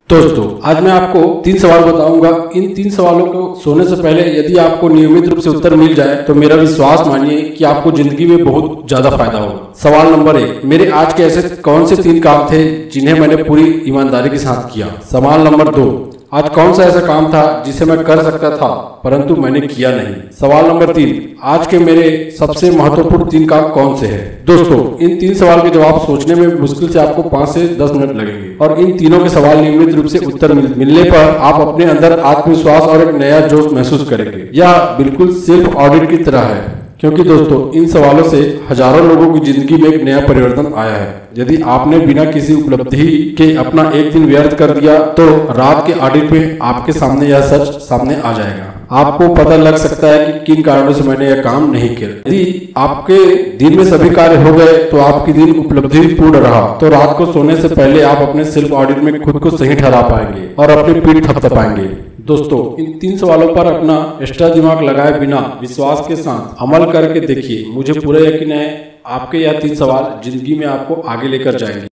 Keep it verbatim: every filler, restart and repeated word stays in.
दोस्तों आज मैं आपको तीन सवाल बताऊंगा। इन तीन सवालों को सोने से पहले यदि आपको नियमित रूप से उत्तर मिल जाए तो मेरा विश्वास मानिए कि आपको जिंदगी में बहुत ज्यादा फायदा होगा। सवाल नंबर एक, मेरे आज के ऐसे कौन से तीन काम थे जिन्हें मैंने पूरी ईमानदारी के साथ किया। सवाल नंबर दो, आज कौन सा ऐसा काम था जिसे मैं कर सकता था परंतु मैंने किया नहीं। सवाल नंबर तीन, आज के मेरे सबसे महत्वपूर्ण तीन काम कौन से हैं। दोस्तों इन तीन सवाल के जवाब सोचने में मुश्किल से आपको पाँच से दस मिनट लगेंगे और इन तीनों के सवाल नियमित रूप से उत्तर मिल, मिलने पर आप अपने अंदर आत्मविश्वास और एक नया जोश महसूस करेंगे। यह बिल्कुल सेल्फ ऑडिट की तरह है, क्योंकि दोस्तों इन सवालों से हजारों लोगों की जिंदगी में एक नया परिवर्तन आया है। यदि आपने बिना किसी उपलब्धि के अपना एक दिन व्यर्थ कर दिया तो रात के ऑडिट में आपके सामने यह सच सामने आ जाएगा। आपको पता लग सकता है कि किन कारणों से मैंने यह काम नहीं किया। यदि आपके दिन में सभी कार्य हो गए तो आपकी दिन उपलब्धि पूर्ण रहा तो रात को सोने से पहले आप अपने सेल्फ ऑडिट में खुद को सही ठहरा पाएंगे और अपनी पीठ थपथपाएंगे। दोस्तों इन तीन सवालों पर अपना एक्स्ट्रा दिमाग लगाए बिना विश्वास के साथ अमल करके देखिए। मुझे पूरा यकीन है आपके यह तीन सवाल जिंदगी में आपको आगे लेकर जाएंगे।